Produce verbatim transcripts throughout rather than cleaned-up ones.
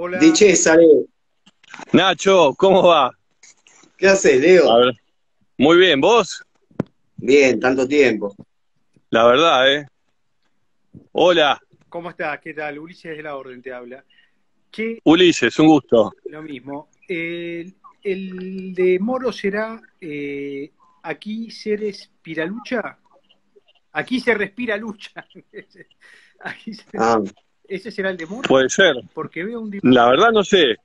Hola. Dichesa, Leo. Nacho, ¿cómo va? ¿Qué haces, A Leo? ver. Muy bien, ¿vos? Bien, tanto tiempo. La verdad, ¿eh? Hola, ¿Cómo estás? ¿Qué tal? Ulises de la Orden te habla. Che, Ulises, un gusto. lo mismo. El, el de Moro será eh, aquí se respira lucha. Aquí se respira lucha. Aquí se- Ah, ese será el de Moro, Puede ser. porque veo un La dibujo. verdad no sé.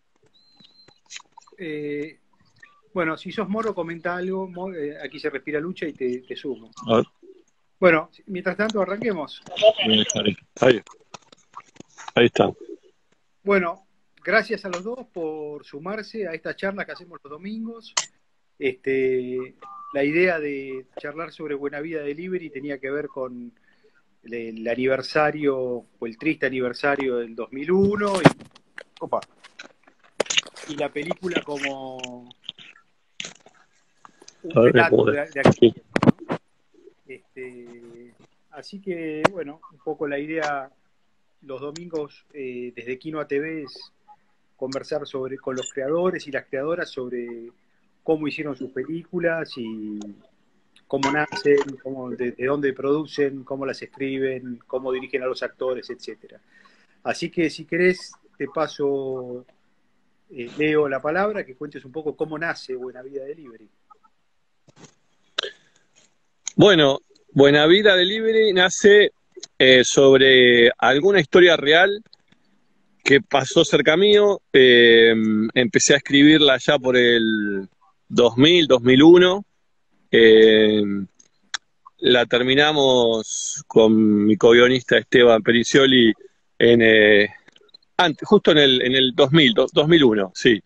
eh, bueno, si sos Moro, comenta algo. Mo- eh, aquí se respira lucha y te, te sumo. A ver, Bueno, mientras tanto, arranquemos. ahí, ahí, ahí está. Bueno, gracias a los dos por sumarse a esta charla que hacemos los domingos. Este, la idea de charlar sobre Buena Vida Delivery tenía que ver con el, el aniversario o el triste aniversario del dos mil uno y, opa, y la película como un A ver, me relato acomodé. de, de aquel Sí. tiempo, ¿no? Este, así que, bueno, un poco la idea los domingos eh, desde Quinoa T V es conversar sobre, con los creadores y las creadoras sobre cómo hicieron sus películas y cómo nacen, cómo, de, de dónde producen, cómo las escriben, cómo dirigen a los actores, etcétera. Así que si querés, te paso, eh, Leo, la palabra, que cuentes un poco cómo nace Buena Vida Delivery. Bueno, Buena Vida Delivery nace eh, sobre alguna historia real que pasó cerca mío. Eh, empecé a escribirla ya por el dos mil, dos mil uno. Eh, la terminamos con mi co-guionista Esteban Pericioli en, eh, antes, justo en el, en el dos mil, dos mil uno, sí.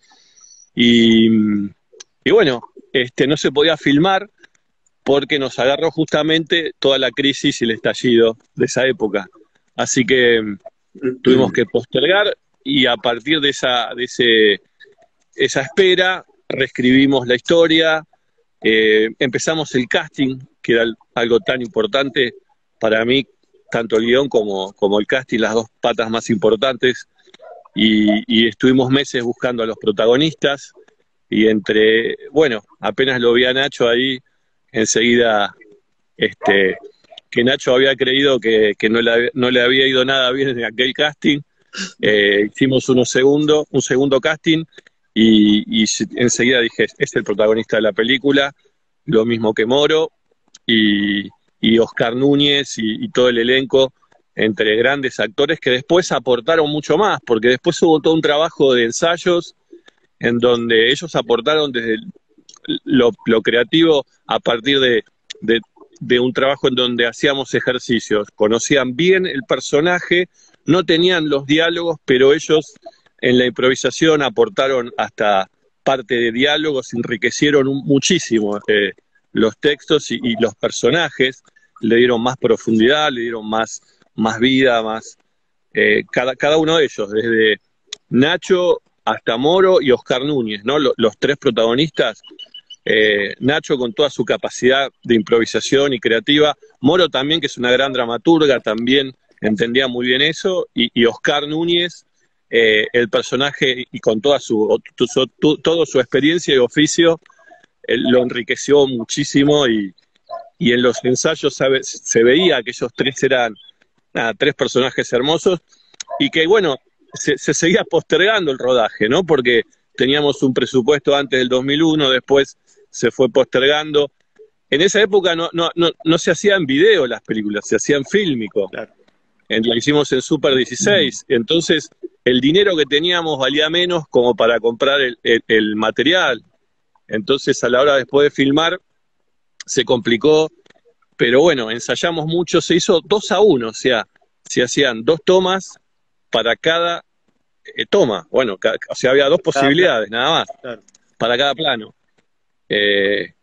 Y, y bueno, este, no se podía filmar porque nos agarró justamente toda la crisis y el estallido de esa época. Así que tuvimos que postergar y a partir de esa, de ese, esa espera reescribimos la historia, eh, empezamos el casting, que era algo tan importante para mí, tanto el guión como, como el casting, las dos patas más importantes, y, y estuvimos meses buscando a los protagonistas, y entre, bueno, apenas lo vi a Nacho ahí, enseguida, este, que Nacho había creído que, que no, le, no le había ido nada bien en aquel casting. Eh, hicimos uno segundo, un segundo casting y, y enseguida dije, es el protagonista de la película, lo mismo que Moro y, y Oscar Núñez y, y todo el elenco, entre grandes actores que después aportaron mucho más, porque después hubo todo un trabajo de ensayos en donde ellos aportaron desde lo, lo creativo a partir de, de, de un trabajo en donde hacíamos ejercicios, conocían bien el personaje, no tenían los diálogos, pero ellos en la improvisación aportaron hasta parte de diálogos, enriquecieron un, muchísimo eh, los textos y, y los personajes, le dieron más profundidad, le dieron más, más vida, más eh, cada, cada uno de ellos, desde Nacho hasta Moro y Oscar Núñez, ¿no? Los, los tres protagonistas, eh, Nacho con toda su capacidad de improvisación y creativa, Moro también, que es una gran dramaturga, también entendía muy bien eso, y, y Oscar Núñez, eh, el personaje y con toda su, su, tu, toda su experiencia y oficio, eh, lo enriqueció muchísimo y, y en los ensayos sabe, se veía que ellos tres eran nada, tres personajes hermosos y que bueno, se, se seguía postergando el rodaje, ¿no? Porque teníamos un presupuesto antes del dos mil uno, después se fue postergando. En esa época no, no, no, no se hacían video las películas, se hacían fílmico. Claro. La hicimos en Super dieciséis, entonces el dinero que teníamos valía menos como para comprar el, el, el material. Entonces a la hora después de filmar se complicó, pero bueno, ensayamos mucho, se hizo dos a uno, o sea, se hacían dos tomas para cada eh, toma. Bueno, ca o sea, había dos Cada plano, posibilidades, nada más, claro. para cada plano. Eh,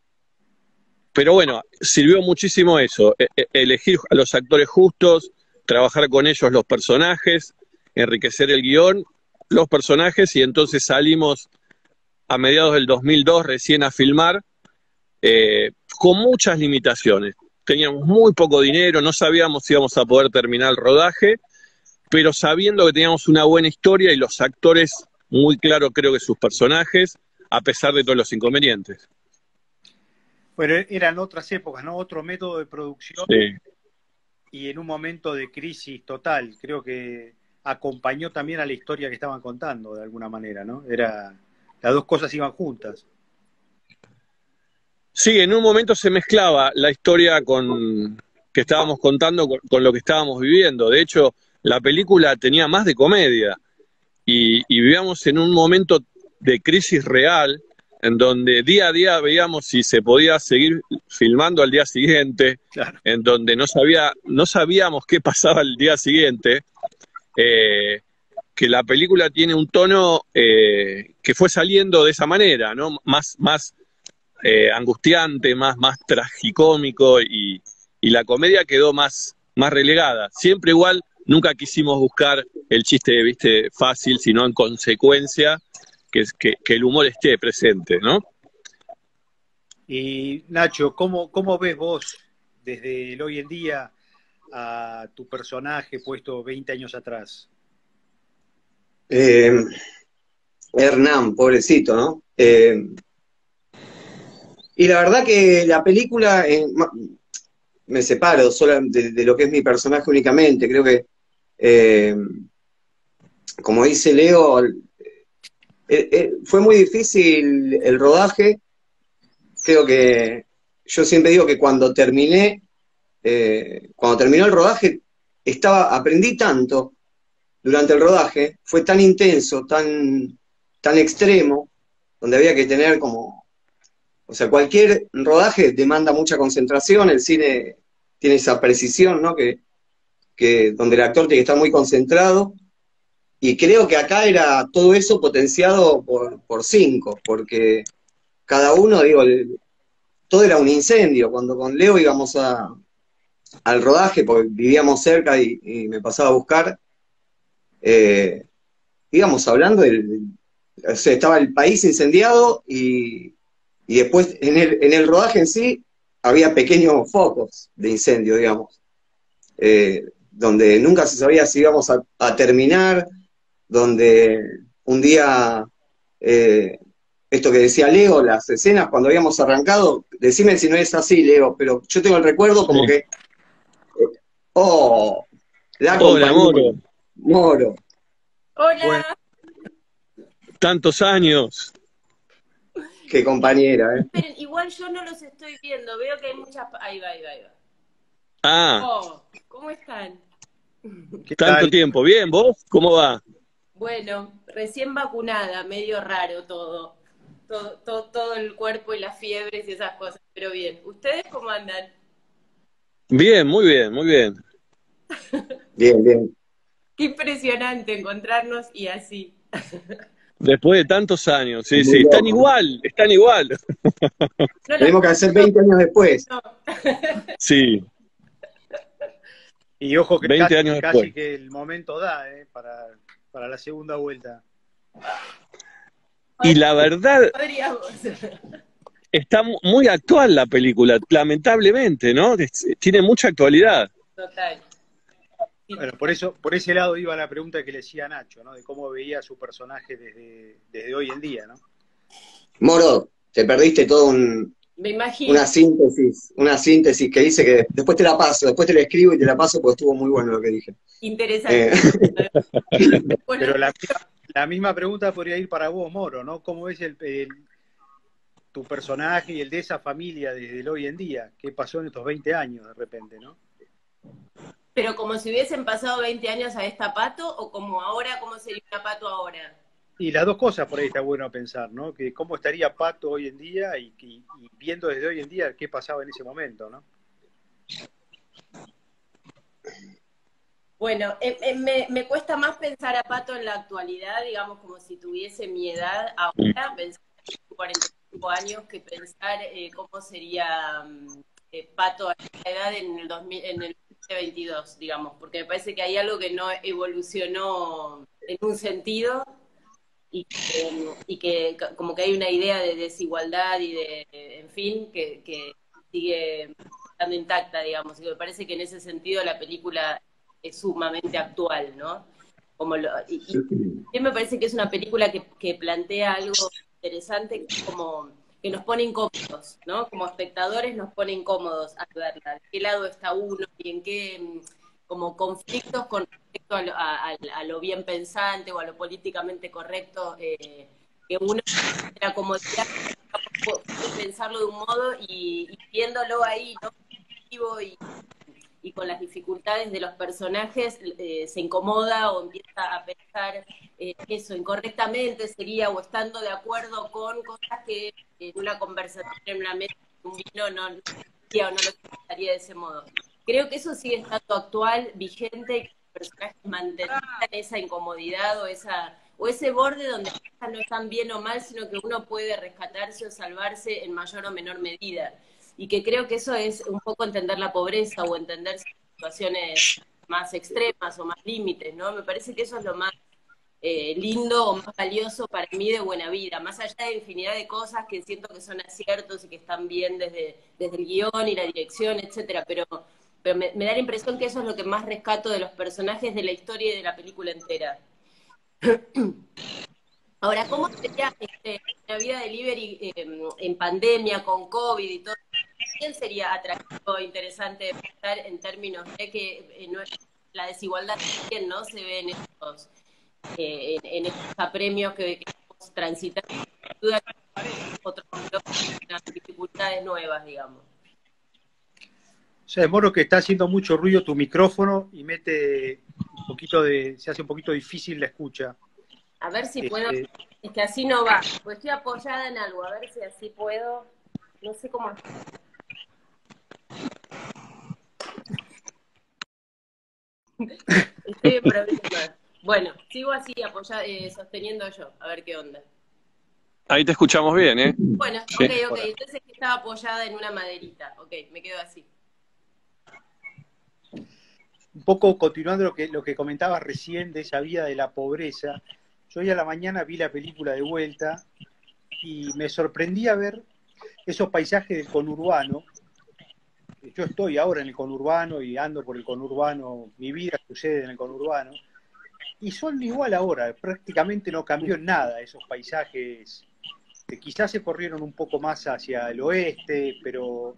pero bueno, sirvió muchísimo eso, e e elegir a los actores justos, trabajar con ellos los personajes, enriquecer el guión, los personajes, y entonces salimos a mediados del dos mil dos recién a filmar, eh, con muchas limitaciones. Teníamos muy poco dinero, no sabíamos si íbamos a poder terminar el rodaje, pero sabiendo que teníamos una buena historia y los actores muy claros, creo que sus personajes, a pesar de todos los inconvenientes. Bueno, eran otras épocas, ¿no? Otro método de producción Sí. y en un momento de crisis total. Creo que acompañó también a la historia que estaban contando, de alguna manera, ¿no? Era, las dos cosas iban juntas. Sí, en un momento se mezclaba la historia con que estábamos contando con, con lo que estábamos viviendo. De hecho, la película tenía más de comedia y, y vivíamos en un momento de crisis real en donde día a día veíamos si se podía seguir filmando al día siguiente, Claro. en donde no sabía, no sabíamos qué pasaba el día siguiente, eh, que la película tiene un tono eh, que fue saliendo de esa manera, ¿no? Más, más eh, angustiante, más, más tragicómico y, y la comedia quedó más, más relegada. Siempre igual, nunca quisimos buscar el chiste, viste, fácil, sino en consecuencia que, que, que el humor esté presente, ¿no? Y Nacho, ¿cómo, cómo ves vos desde el hoy en día a tu personaje puesto veinte años atrás? Eh, Hernán, pobrecito, ¿no? Eh, y la verdad que la película, eh, me separo solo de, de lo que es mi personaje únicamente, creo que, eh, como dice Leo, eh, eh, fue muy difícil el rodaje. Creo que yo siempre digo que cuando terminé, eh, cuando terminó el rodaje, estaba, aprendí tanto durante el rodaje, fue tan intenso, tan, tan extremo, donde había que tener como, o sea, cualquier rodaje demanda mucha concentración, el cine tiene esa precisión, ¿no? Que, que donde el actor tiene que estar muy concentrado, y creo que acá era todo eso potenciado por, por cinco, porque cada uno, digo, el, todo era un incendio. Cuando con Leo íbamos a, al rodaje, porque vivíamos cerca y, y me pasaba a buscar, eh, íbamos hablando, del, o sea, estaba el país incendiado y, y después en el, en el rodaje en sí había pequeños focos de incendio, digamos, eh, donde nunca se sabía si íbamos a, a terminar, donde un día, eh, esto que decía Leo, las escenas cuando habíamos arrancado, decime si no es así, Leo, pero yo tengo el recuerdo como Sí. que, oh, la Hola, Moro. compañía, Moro. Bueno, Hola. Tantos años. Qué compañera, ¿eh? Esperen, igual yo no los estoy viendo, veo que hay muchas... Ahí va, ahí va, ahí va. Ah, Oh, ¿cómo están? ¿qué tanto tal? tiempo. Bien, ¿vos? ¿Cómo va? Bueno, recién vacunada, medio raro todo. Todo, todo, todo el cuerpo y las fiebres y esas cosas, pero bien. ¿Ustedes cómo andan? Bien, muy bien, muy bien. Bien, bien. Qué impresionante encontrarnos y así. Después de tantos años, sí, Muy sí, están loco, ¿no? igual, están igual. No Tenemos que hacer veinte años después. no. Sí, Y ojo que veinte casi, años casi después. que el momento da, ¿eh? Para, para la segunda vuelta. Y la verdad, Podríamos. está mu- muy actual la película, lamentablemente, ¿no? Es- Tiene mucha actualidad. Total. Sí. Bueno, por eso, por ese lado iba la pregunta que le hacía a Nacho, ¿no? De cómo veía a su personaje desde, desde hoy en día, ¿no? Moro, te perdiste todo un, Me imagino. una síntesis, una síntesis que dice que después te la paso, después te la escribo y te la paso porque estuvo muy bueno lo que dije. Interesante. Eh, Bueno, Pero la, misma- la misma pregunta podría ir para vos, Moro, ¿no? ¿Cómo ves el, el- tu personaje y el de esa familia desde el hoy en día? ¿Qué pasó en estos veinte años de repente, no? pero como si hubiesen pasado veinte años a esta Pato, o como ahora, ¿cómo sería una Pato ahora? Y las dos cosas por ahí está bueno pensar, ¿no? Que cómo estaría Pato hoy en día y, y- y viendo desde hoy en día qué pasaba en ese momento, ¿no? Bueno, eh, eh, me, me cuesta más pensar a Pato en la actualidad, digamos, como si tuviese mi edad ahora, pensar en cuarenta y cinco años, que pensar eh, cómo sería mm, eh, Pato a esta edad en el, dos mil, en el dos mil veintidós, digamos, porque me parece que hay algo que no evolucionó en un sentido y que, y que como que hay una idea de desigualdad y de, en fin, que, que sigue estando intacta, digamos, y me parece que en ese sentido la película es sumamente actual, ¿no? Como lo, y, y a mí me parece que es una película que, que plantea algo interesante, como que nos pone incómodos, ¿no? Como espectadores nos pone incómodos al verla. ¿De qué lado está uno y en qué como conflictos con respecto a lo, a, a, a lo bien pensante o a lo políticamente correcto, eh, que uno la comodidad puede pensarlo de un modo y, y viéndolo ahí, ¿no? Y, y con las dificultades de los personajes eh, se incomoda o empieza a pensar eh, eso incorrectamente sería, o estando de acuerdo con cosas que en una conversación, en una mesa, un vino no lo diría o no lo pensaría de ese modo. Creo que eso sigue estando actual, vigente, y que los personajes mantengan esa incomodidad o esa o ese borde donde las cosas no están bien o mal, sino que uno puede rescatarse o salvarse en mayor o menor medida. Y que creo que eso es un poco entender la pobreza o entender situaciones más extremas o más límites, ¿no? Me parece que eso es lo más eh, lindo o más valioso para mí de Buena Vida, más allá de infinidad de cosas que siento que son aciertos y que están bien desde, desde el guión y la dirección, etcétera, pero, pero me, me da la impresión que eso es lo que más rescato de los personajes, de la historia y de la película entera. Ahora, ¿cómo sería este, la vida de Delivery eh, en pandemia, con COVID y todo? ¿Quién sería atractivo e interesante de pensar en términos de que eh, no, la desigualdad también, ¿no? Se ve en estos, eh, en, en estos apremios que, que estamos transitando, sin duda otros dificultades nuevas, digamos. O sea, Moro, que está haciendo mucho ruido tu micrófono y mete un poquito de, se hace un poquito difícil la escucha. A ver si este... puedo, es que así no va, pues estoy apoyada en algo, a ver si así puedo, no sé cómo. Estoy en problemas. Bueno, sigo así apoyada, eh, sosteniendo yo, a ver qué onda. Ahí te escuchamos bien, ¿eh? Bueno, sí. ok, ok, entonces estaba apoyada en una maderita, ok, me quedo así. Un poco continuando lo que, lo que comentabas recién de esa vida de la pobreza, yo hoy a la mañana vi la película de vuelta y me sorprendía ver esos paisajes del conurbano. Yo estoy ahora en el conurbano y ando por el conurbano, mi vida sucede en el conurbano, y son igual ahora, prácticamente no cambió en nada esos paisajes, que quizás se corrieron un poco más hacia el oeste, pero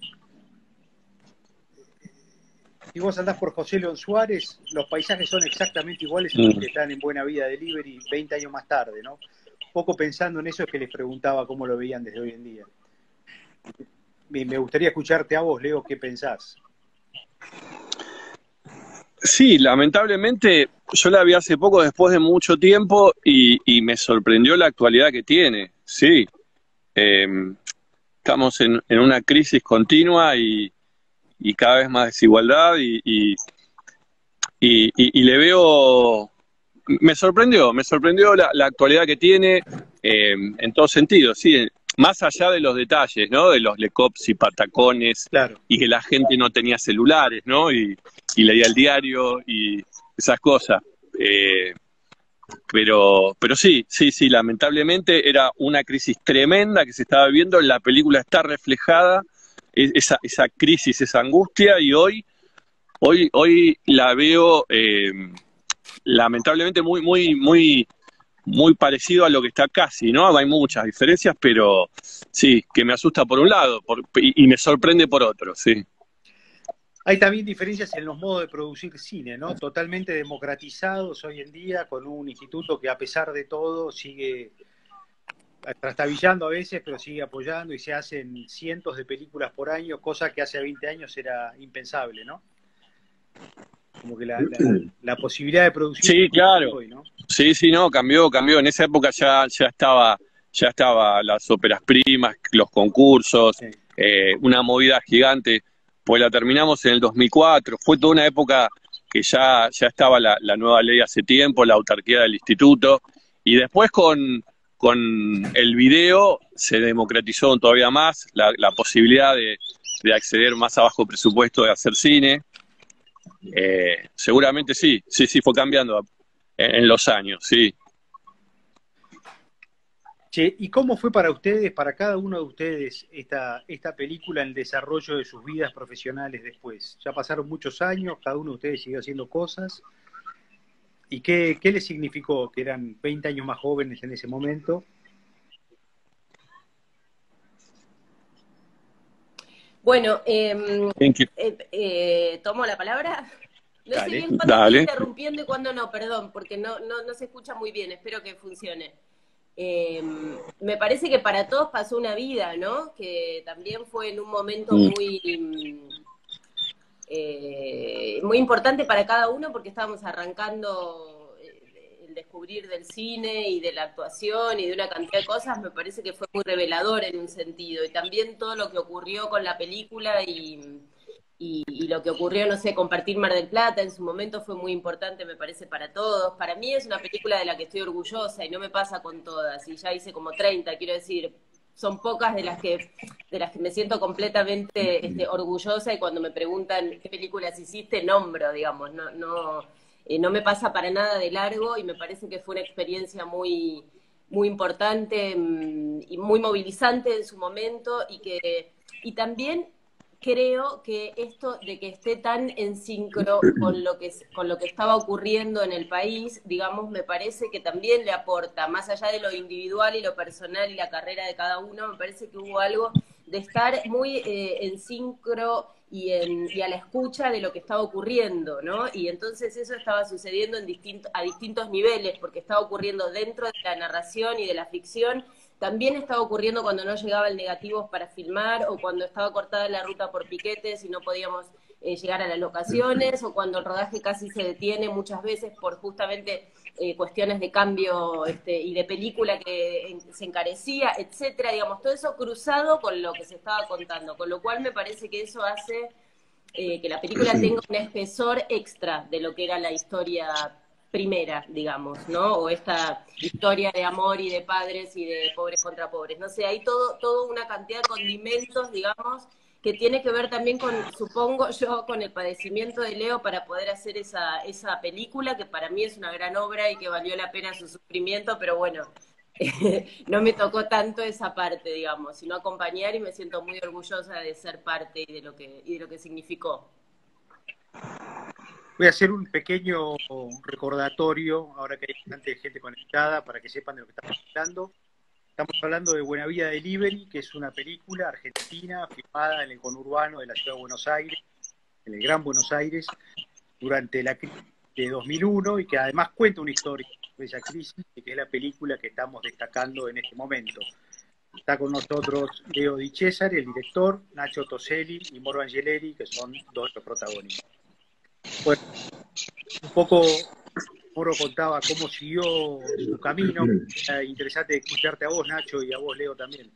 si vos andás por José León Suárez, los paisajes son exactamente iguales a los que están en Buena Vida Delivery veinte años más tarde, ¿no? Un poco pensando en eso es que les preguntaba cómo lo veían desde hoy en día. Me gustaría escucharte a vos, Leo, ¿qué pensás? Sí, lamentablemente yo la vi hace poco, después de mucho tiempo, y, y me sorprendió la actualidad que tiene. Sí, eh, estamos en, en una crisis continua y, y cada vez más desigualdad y, y, y, y, y le veo, me sorprendió, me sorprendió la, la actualidad que tiene eh, en todos sentidos, sí, más allá de los detalles, ¿no? De los lecops y patacones, claro, y que la gente no tenía celulares, ¿no? Y, y leía el diario y esas cosas. Eh, pero, pero sí, sí, sí, lamentablemente era una crisis tremenda que se estaba viviendo. La película está reflejada, esa, esa crisis, esa angustia, y hoy, hoy, hoy la veo eh, lamentablemente muy, muy, muy, muy parecido a lo que está casi, ¿no? Hay muchas diferencias, pero sí, que me asusta por un lado por, y, y me sorprende por otro, sí. Hay también diferencias en los modos de producir cine, ¿no? Totalmente democratizados hoy en día, con un instituto que a pesar de todo sigue trastabillando a veces, pero sigue apoyando y se hacen cientos de películas por año, cosa que hace veinte años era impensable, ¿no? Como que la, la, la posibilidad de producir... Sí, claro. Hoy, ¿no? Sí, sí, no, cambió, cambió. En esa época ya, ya estaba, ya estaba las óperas primas, los concursos, sí. eh, una movida gigante. Pues la terminamos en el dos mil cuatro. Fue toda una época que ya, ya estaba la, la nueva ley hace tiempo, la autarquía del instituto. Y después con, con el video se democratizó todavía más la, la posibilidad de, de acceder más a bajo presupuesto de hacer cine. Eh, seguramente sí, sí, sí, fue cambiando en, en los años, sí. Che, ¿y cómo fue para ustedes, para cada uno de ustedes, esta, esta película en el desarrollo de sus vidas profesionales después? Ya pasaron muchos años, cada uno de ustedes siguió haciendo cosas. ¿Y qué, qué les significó que eran veinte años más jóvenes en ese momento? Bueno, eh, Thank you. eh, eh, ¿tomo la palabra? No sé Dale. bien cuándo estoy Dale. interrumpiendo y cuándo no, perdón, porque no, no, no se escucha muy bien, espero que funcione. Eh, me parece que para todos pasó una vida, ¿no? Que también fue en un momento Mm. muy, eh, muy importante para cada uno porque estábamos arrancando eh, el descubrir del cine y de la actuación y de una cantidad de cosas. Me parece que fue muy revelador en un sentido, y también todo lo que ocurrió con la película y, y, y lo que ocurrió, no sé, compartir Mar del Plata en su momento fue muy importante, me parece, para todos. Para mí es una película de la que estoy orgullosa y no me pasa con todas, y ya hice como treinta, quiero decir, son pocas de las que de las que me siento completamente este, orgullosa, y cuando me preguntan qué películas hiciste, nombro, digamos, no, no, eh, no me pasa para nada de largo, y me parece que fue una experiencia muy, muy importante mmm, y muy movilizante en su momento, y que y también creo que esto de que esté tan en sincro con lo que con lo que estaba ocurriendo en el país, digamos, me parece que también le aporta, más allá de lo individual y lo personal y la carrera de cada uno, me parece que hubo algo de estar muy eh, en sincro y, en, y a la escucha de lo que estaba ocurriendo, ¿no? Y entonces eso estaba sucediendo en distinto, a distintos niveles, porque estaba ocurriendo dentro de la narración y de la ficción. También estaba ocurriendo cuando no llegaba el negativos para filmar, o cuando estaba cortada la ruta por piquetes y no podíamos eh, llegar a las locaciones, o cuando el rodaje casi se detiene muchas veces por justamente eh, cuestiones de cambio este, y de película que en, se encarecía, etcétera. Digamos, todo eso cruzado con lo que se estaba contando, con lo cual me parece que eso hace eh, que la película tenga un espesor extra de lo que era la historia primera, digamos, ¿no? O esta historia de amor y de padres y de pobres contra pobres. No sé, hay todo, todo una cantidad de condimentos, digamos, que tiene que ver también con, supongo yo, con el padecimiento de Leo para poder hacer esa, esa película, que para mí es una gran obra y que valió la pena su sufrimiento, pero bueno, no me tocó tanto esa parte, digamos, sino acompañar, y me siento muy orgullosa de ser parte y de lo que, y de lo que significó. Voy a hacer un pequeño recordatorio, ahora que hay bastante gente conectada, para que sepan de lo que estamos hablando. Estamos hablando de Buena Vida Delivery, que es una película argentina filmada en el conurbano de la ciudad de Buenos Aires, en el Gran Buenos Aires, durante la crisis de dos mil uno, y que además cuenta una historia de esa crisis, y que es la película que estamos destacando en este momento. Está con nosotros Leo Di Cesare, el director, Nacho Toselli y Moro Angeleri, que son dos de los protagonistas. Bueno, un poco Moro contaba cómo siguió su camino. Era interesante escucharte a vos, Nacho, y a vos, Leo, también.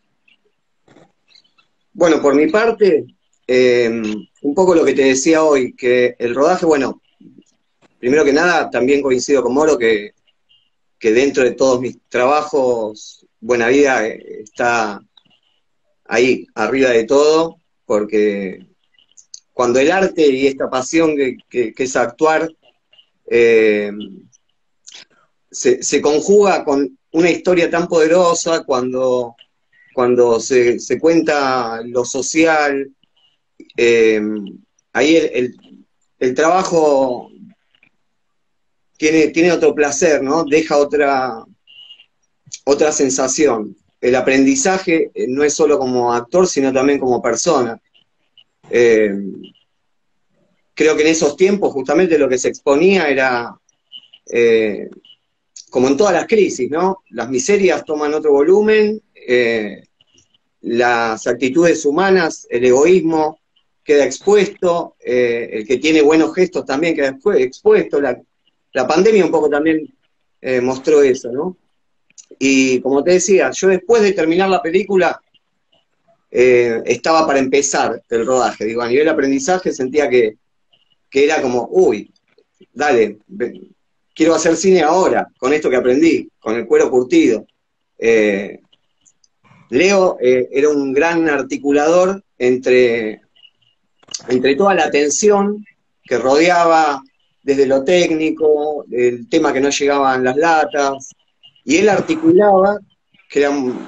Bueno, por mi parte, eh, un poco lo que te decía hoy, que el rodaje, bueno, primero que nada, también coincido con Moro que, que dentro de todos mis trabajos, Buena Vida está ahí, arriba de todo, porque cuando el arte y esta pasión que, que, que es actuar eh, se, se conjuga con una historia tan poderosa, cuando, cuando se, se cuenta lo social, eh, ahí el, el, el trabajo tiene, tiene otro placer, ¿no? Deja otra, otra sensación. El aprendizaje no es solo como actor, sino también como persona. Eh, creo que en esos tiempos justamente lo que se exponía era, eh, como en todas las crisis, ¿no? Las miserias toman otro volumen, eh, las actitudes humanas, el egoísmo queda expuesto, eh, el que tiene buenos gestos también queda expuesto, la, la pandemia un poco también eh, mostró eso, ¿no? Y como te decía, yo después de terminar la película, Eh, estaba para empezar el rodaje, digo, a nivel de aprendizaje sentía que, que era como, uy, dale, ven, quiero hacer cine ahora, con esto que aprendí, con el cuero curtido. Eh, Leo eh, era un gran articulador entre, entre toda la tensión que rodeaba desde lo técnico, el tema que no llegaban las latas, y él articulaba que era, un,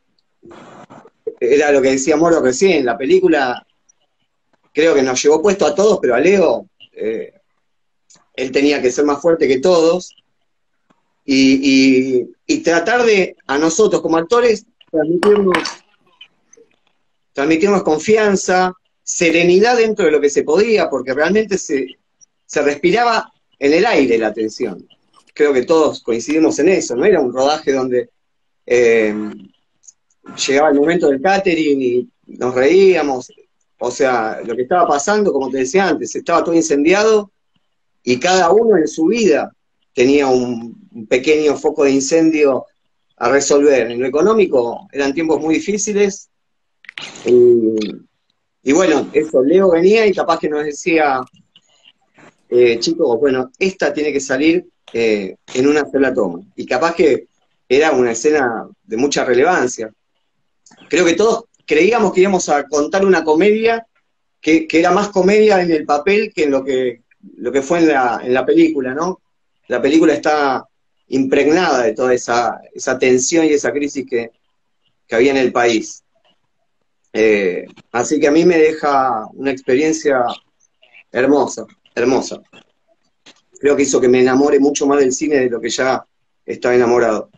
era lo que decía Moro recién, la película creo que nos llevó puesto a todos, pero a Leo, eh, él tenía que ser más fuerte que todos, y, y, y tratar de, a nosotros como actores, transmitirnos, transmitirnos confianza, serenidad dentro de lo que se podía, porque realmente se, se respiraba en el aire la tensión. Creo que todos coincidimos en eso, no era un rodaje donde eh, llegaba el momento del catering y nos reíamos. O sea, lo que estaba pasando, como te decía antes, estaba todo incendiado y cada uno en su vida tenía un, un pequeño foco de incendio a resolver. En lo económico eran tiempos muy difíciles y, y bueno, eso, Leo venía y capaz que nos decía, eh, chicos, bueno, esta tiene que salir eh, en una sola toma. Y capaz que era una escena de mucha relevancia. Creo que todos creíamos que íbamos a contar una comedia que, que era más comedia en el papel que en lo que, lo que fue en la, en la película, ¿no? La película está impregnada de toda esa, esa tensión y esa crisis que, que había en el país. Eh, así que a mí me deja una experiencia hermosa, hermosa. Creo que hizo que me enamore mucho más del cine de lo que ya estaba enamorado.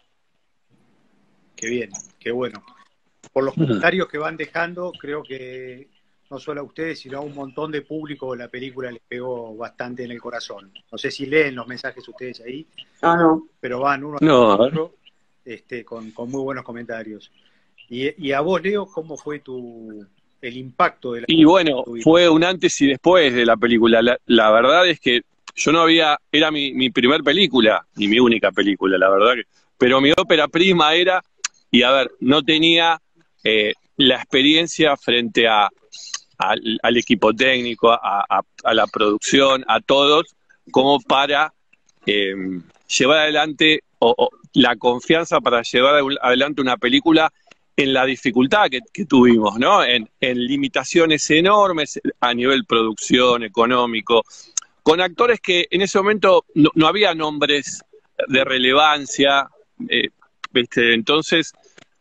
Qué bien, qué bueno. Por los comentarios que van dejando, creo que no solo a ustedes, sino a un montón de público la película les pegó bastante en el corazón. No sé si leen los mensajes ustedes ahí, Ah, no. pero van uno No, a a ver. otro este, con, con muy buenos comentarios. Y, y a vos, Leo, ¿cómo fue tu el impacto de la Y bueno, tu vida? fue un antes y después de la película. La, la verdad es que yo no había, era mi, mi primer película, y mi única película, la verdad que, pero mi ópera prima era, y a ver, no tenía eh, la experiencia frente a, al, al equipo técnico, a, a, a la producción, a todos, como para eh, llevar adelante, o, o la confianza para llevar adelante una película en la dificultad que, que tuvimos, ¿no? En, en limitaciones enormes a nivel producción, económico, con actores que en ese momento no, no había nombres de relevancia, eh, ¿viste? Entonces,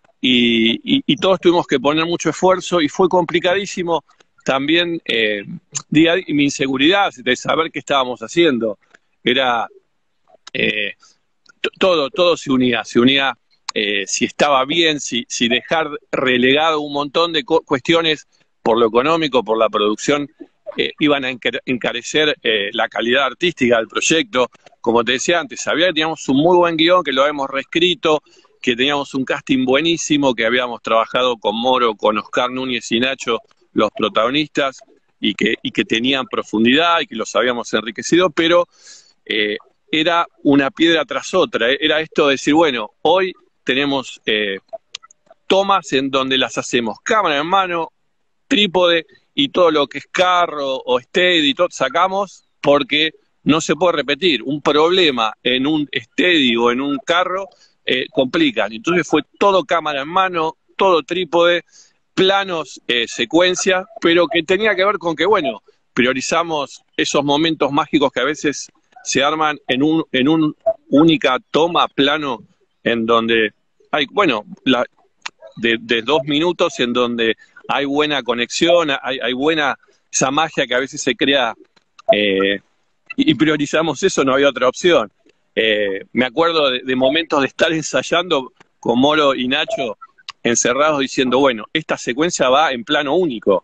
y, y, y todos tuvimos que poner mucho esfuerzo y fue complicadísimo también eh, día, mi inseguridad de saber qué estábamos haciendo. Era eh, todo, todo se unía, se unía eh, si estaba bien, si, si dejar relegado un montón de cuestiones por lo económico, por la producción, eh, iban a encarecer eh, la calidad artística del proyecto. Como te decía antes, sabía que teníamos un muy buen guión, que lo habíamos reescrito, que teníamos un casting buenísimo, que habíamos trabajado con Moro, con Oscar Núñez y Nacho, los protagonistas, y que, y que tenían profundidad y que los habíamos enriquecido, pero eh, era una piedra tras otra. Era esto de decir, bueno, hoy tenemos eh, tomas en donde las hacemos cámara en mano, trípode y todo lo que es carro o steady, todo sacamos porque no se puede repetir. Un problema en un steady o en un carro eh, complican. Entonces fue todo cámara en mano, todo trípode, planos, eh, secuencia, pero que tenía que ver con que, bueno, priorizamos esos momentos mágicos que a veces se arman en un en una única toma, plano, en donde hay, bueno, la, de, de dos minutos en donde hay buena conexión, hay, hay buena, esa magia que a veces se crea, eh, y priorizamos eso, no había otra opción. Eh, me acuerdo de, de momentos de estar ensayando con Moro y Nacho, encerrados diciendo, bueno, esta secuencia va en plano único.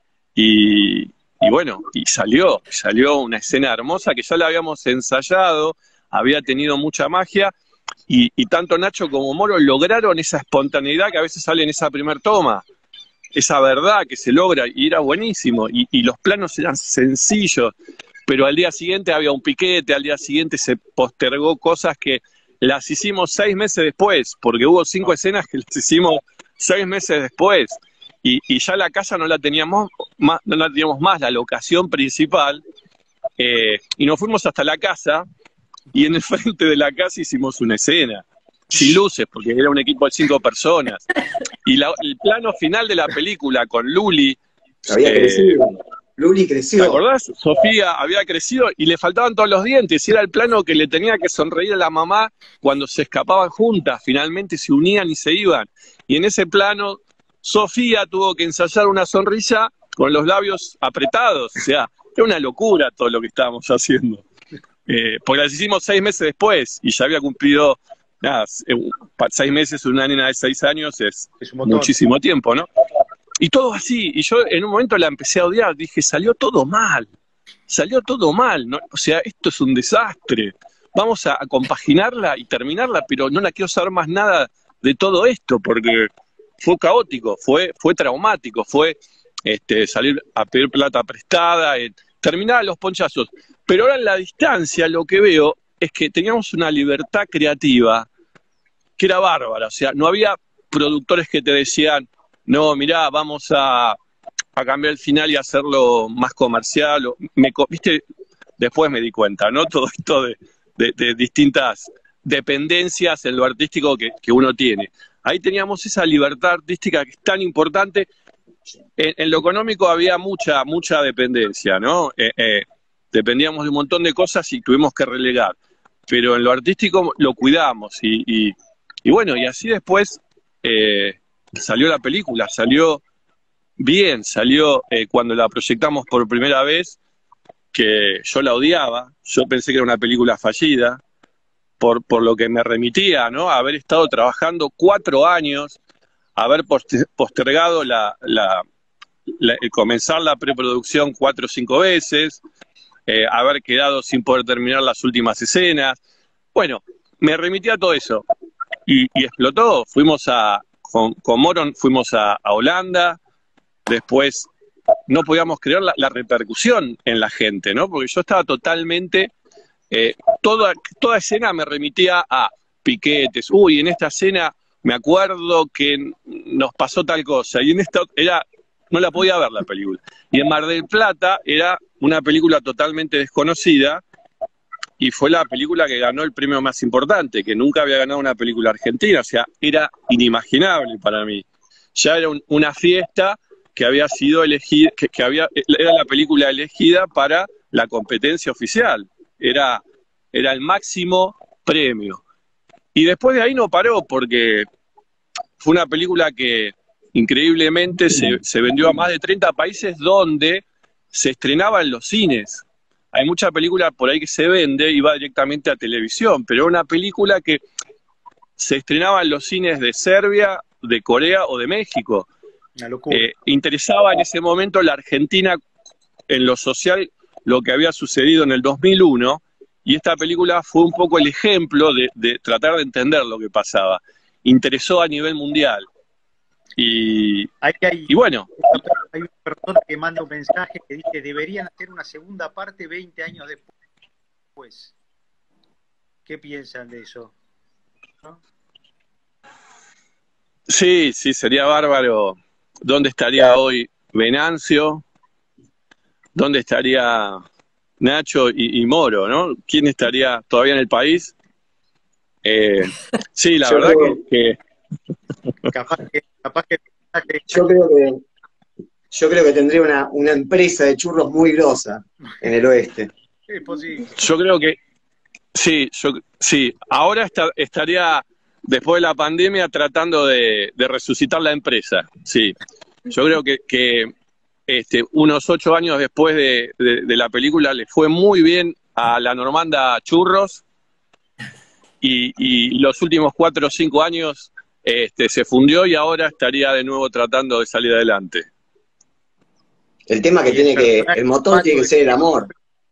Y, y bueno, y salió, salió una escena hermosa que ya la habíamos ensayado, había tenido mucha magia, y, y tanto Nacho como Moro lograron esa espontaneidad que a veces sale en esa primer toma, esa verdad que se logra, y era buenísimo, y, y los planos eran sencillos, pero al día siguiente había un piquete, al día siguiente se postergó cosas que las hicimos seis meses después, porque hubo cinco escenas que las hicimos seis meses después, y, y ya la casa no la teníamos más, no la teníamos más, la locación principal, eh, y nos fuimos hasta la casa, y en el frente de la casa hicimos una escena, sin luces, porque era un equipo de cinco personas, y la, el plano final de la película con Luli, Había eh, crecido. Luli ¿Te creció. acordás? Sofía había crecido y le faltaban todos los dientes. Y era el plano que le tenía que sonreír a la mamá cuando se escapaban juntas. Finalmente se unían y se iban. Y en ese plano, Sofía tuvo que ensayar una sonrisa con los labios apretados. O sea, era una locura todo lo que estábamos haciendo. Eh, porque las hicimos seis meses después y ya había cumplido, nada, seis meses, una nena de seis años es, Es un montón. muchísimo tiempo, ¿no? Y todo así, y yo en un momento la empecé a odiar, dije, salió todo mal, salió todo mal, ¿no? O sea, esto es un desastre, vamos a, a compaginarla y terminarla, pero no la quiero saber más nada de todo esto, porque fue caótico, fue, fue traumático, fue este, salir a pedir plata prestada, eh, terminar a los ponchazos. Pero ahora en la distancia lo que veo es que teníamos una libertad creativa que era bárbara, o sea, no había productores que te decían, no, mirá, vamos a, a cambiar el final y hacerlo más comercial. O, me, ¿viste? Después me di cuenta, ¿no? Todo esto de, de, de distintas dependencias en lo artístico que, que uno tiene. Ahí teníamos esa libertad artística que es tan importante. En, en lo económico había mucha, mucha dependencia, ¿no? Eh, eh, dependíamos de un montón de cosas y tuvimos que relegar. Pero en lo artístico lo cuidamos y, y, y bueno, y así después eh, salió la película, salió bien, salió eh, cuando la proyectamos por primera vez, que yo la odiaba, yo pensé que era una película fallida, por, por lo que me remitía, ¿no? A haber estado trabajando cuatro años, haber postergado la, la, la, comenzar la preproducción cuatro o cinco veces, eh, haber quedado sin poder terminar las últimas escenas. Bueno, me remitía a todo eso. Y, y explotó. Fuimos a, con, con Moron fuimos a, a Holanda, después no podíamos creer la, la repercusión en la gente, ¿no? Porque yo estaba totalmente, eh, toda, toda escena me remitía a piquetes. Uy, en esta escena me acuerdo que nos pasó tal cosa, y en esta era, no la podía ver la película. Y en Mar del Plata era una película totalmente desconocida, y fue la película que ganó el premio más importante, que nunca había ganado una película argentina, o sea, era inimaginable para mí. Ya era un, una fiesta que había sido elegida, que, que había, era la película elegida para la competencia oficial, era, era el máximo premio. Y después de ahí no paró, porque fue una película que increíblemente se, se vendió a más de treinta países donde se estrenaba en los cines. Hay mucha película por ahí que se vende y va directamente a televisión, pero era una película que se estrenaba en los cines de Serbia, de Corea o de México. Una locura. Eh, interesaba en ese momento la Argentina en lo social lo que había sucedido en el dos mil uno, y esta película fue un poco el ejemplo de, de tratar de entender lo que pasaba. Interesó a nivel mundial. Y, Ahí hay, y bueno. hay una persona que manda un mensaje que dice, deberían hacer una segunda parte veinte años después. ¿Qué piensan de eso? ¿No? Sí, sí, sería bárbaro. ¿Dónde estaría hoy Venancio? ¿Dónde estaría Nacho y, y Moro, no? ¿Quién estaría todavía en el país? Eh, sí, la Yo verdad creo- que, que Capaz que, capaz que Yo creo que yo creo que tendría una, una empresa de churros muy grosa en el oeste. es posible. yo creo que sí, yo sí. Ahora está- estaría después de la pandemia tratando de, de resucitar la empresa. Sí, yo creo que, que este, unos ocho años después de, de- de la película le fue muy bien a la Normanda Churros, y, y los últimos cuatro o cinco años este, se fundió y ahora estaría de nuevo tratando de salir adelante. El tema que Y tiene el que, personaje el motor tiene que ser el amor.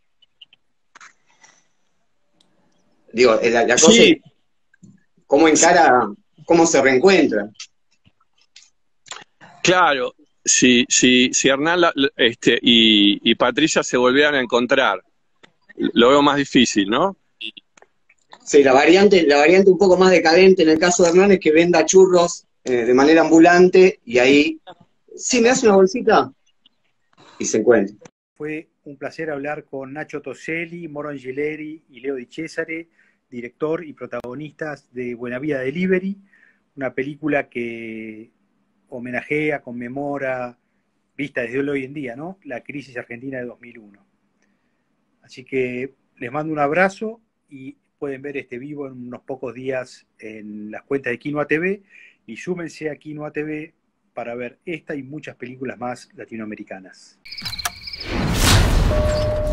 Digo, la, la cosa Sí, es cómo encara, cómo se reencuentra. claro, si, si, si Hernán la- este, y, y Patricia se volvieran a encontrar, lo veo más difícil, ¿no? Sí, la variante, la variante un poco más decadente en el caso de Hernán es que venda churros eh, de manera ambulante y ahí, sí, me hace una bolsita y se encuentra. Fue un placer hablar con Nacho Toselli, Moro Angileri y Leo Di Cesare, director y protagonistas de Buena Vida Delivery, una película que homenajea, conmemora vista desde hoy en día, ¿no? La crisis argentina de dos mil uno. Así que les mando un abrazo y pueden ver este vivo en unos pocos días en las cuentas de Quinoa T V y súmense a Quinoa T V para ver esta y muchas películas más latinoamericanas.